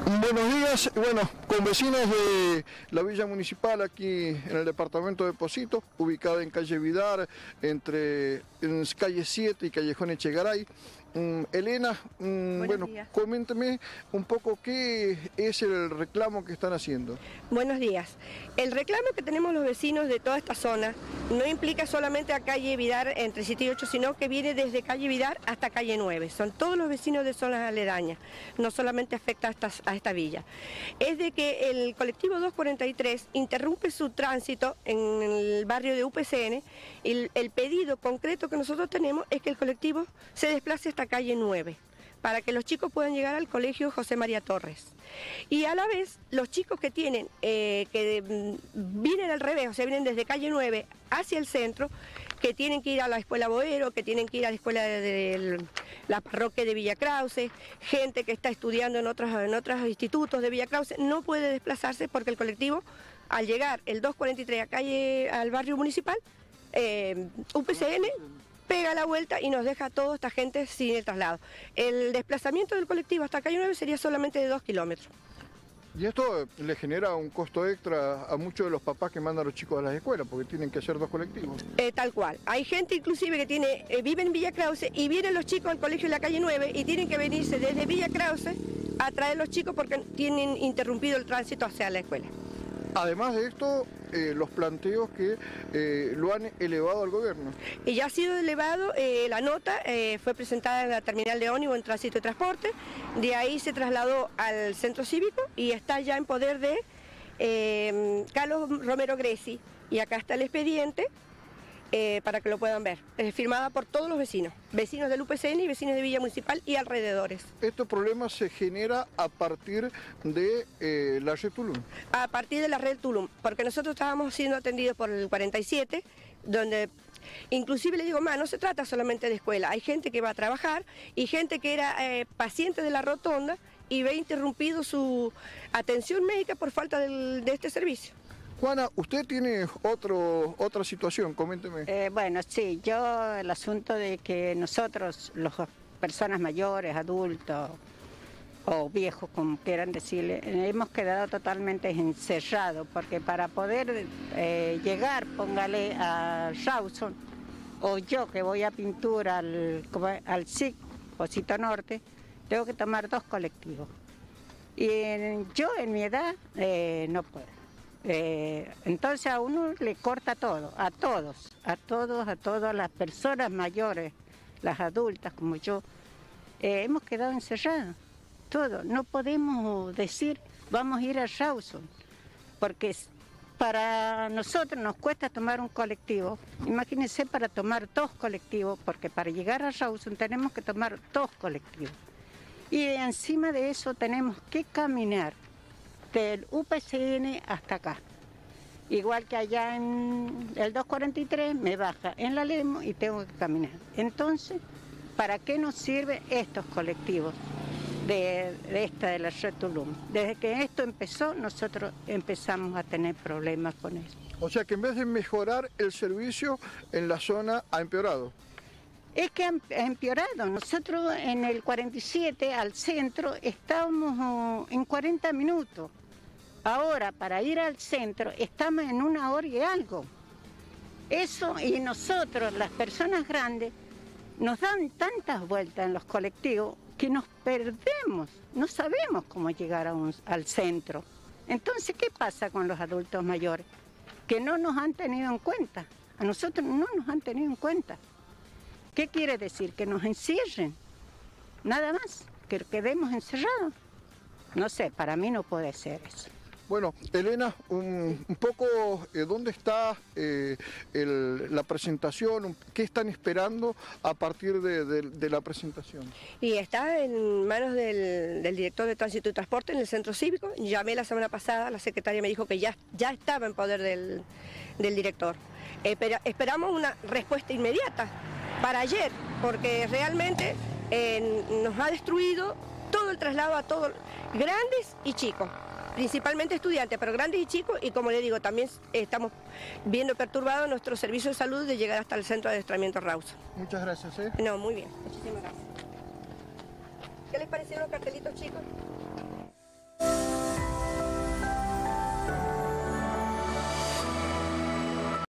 Buenos días, bueno, con vecinos de la Villa Municipal aquí en el departamento de Pocito, ubicada en calle Vidar, en calle 7 y callejón Echegaray. Elena, bueno, coménteme un poco qué es el reclamo que están haciendo. Buenos días. El reclamo que tenemos los vecinos de toda esta zona no implica solamente a calle Vidar entre 7 y 8, sino que viene desde calle Vidar hasta calle 9. Son todos los vecinos de zonas aledañas, no solamente afecta a esta villa. Es de que el colectivo 243 interrumpe su tránsito en el barrio de UPCN y el pedido concreto que nosotros tenemos es que el colectivo se desplace hasta calle 9, para que los chicos puedan llegar al colegio José María Torres. Y a la vez, los chicos que tienen, vienen al revés, o sea, vienen desde calle 9 hacia el centro, que tienen que ir a la escuela Boero, que tienen que ir a la escuela de la parroquia de Villa Krause, gente que está estudiando en otros institutos de Villa Krause, no puede desplazarse porque el colectivo, al llegar el 243 al barrio municipal, UPCN, pega la vuelta y nos deja a toda esta gente sin el traslado. El desplazamiento del colectivo hasta calle 9 sería solamente de 2 kilómetros. Y esto le genera un costo extra a muchos de los papás que mandan a los chicos a las escuelas, porque tienen que hacer 2 colectivos. Tal cual. Hay gente inclusive que vive en Villa Krause y vienen los chicos al colegio en la calle 9 y tienen que venirse desde Villa Krause a traer los chicos porque tienen interrumpido el tránsito hacia la escuela. Además de esto, los planteos que lo han elevado al gobierno. Y ya ha sido elevado, la nota fue presentada en la terminal de ómnibus en Tránsito y Transporte, de ahí se trasladó al centro cívico y está ya en poder de Carlos Romero Greci. Y acá está el expediente para que lo puedan ver, firmada por todos los vecinos del UPCN y vecinos de Villa Municipal y alrededores. ¿Este problema se genera a partir de la red Tulum? A partir de la red Tulum, porque nosotros estábamos siendo atendidos por el 47, donde inclusive le digo, no se trata solamente de escuela, hay gente que va a trabajar y gente que era paciente de la rotonda y ve interrumpido su atención médica por falta de este servicio. Juana, usted tiene otra situación, coménteme. Bueno, sí, el asunto de que nosotros, las personas mayores, adultos o viejos, como quieran decirle, hemos quedado totalmente encerrados, porque para poder llegar, póngale a Rawson, o yo que voy a Pintura al SIC, Pocito Norte, tengo que tomar 2 colectivos. Y yo en mi edad no puedo. Entonces a uno le corta todo, a todas las personas mayores, las adultas como yo, hemos quedado encerrados, todo. No podemos decir vamos a ir a Rawson, porque para nosotros nos cuesta tomar un colectivo. Imagínense para tomar 2 colectivos, porque para llegar a Rawson tenemos que tomar 2 colectivos. Y encima de eso tenemos que caminar del UPCN hasta acá. Igual que allá en el 243 me baja en la Lemo y tengo que caminar. Entonces, ¿para qué nos sirven estos colectivos de la red Tulum? Desde que esto empezó, nosotros empezamos a tener problemas con eso. O sea que en vez de mejorar el servicio en la zona ha empeorado. Es que ha empeorado. Nosotros en el 47 al centro estábamos en 40 minutos. Ahora, para ir al centro, estamos en 1 hora y algo. Eso, y nosotros, las personas grandes, nos dan tantas vueltas en los colectivos que nos perdemos. No sabemos cómo llegar al centro. Entonces, ¿qué pasa con los adultos mayores? Que no nos han tenido en cuenta. A nosotros no nos han tenido en cuenta. ¿Qué quiere decir? Que nos encierren. Nada más, que quedemos encerrados. No sé, para mí no puede ser eso. Bueno, Elena, un poco, ¿dónde está la presentación? ¿Qué están esperando a partir de la presentación? Y está en manos del director de Tránsito y Transporte en el centro cívico. Llamé la semana pasada, la secretaria me dijo que ya estaba en poder del director. Esperamos una respuesta inmediata para ayer, porque realmente nos ha destruido todo el traslado a todos, grandes y chicos. Principalmente estudiantes, pero grandes y chicos, y como le digo, también estamos viendo perturbado nuestro servicio de salud de llegar hasta el centro de adiestramiento Rawson. Muchas gracias. No, muy bien, muchísimas gracias. ¿Qué les parecieron los cartelitos, chicos?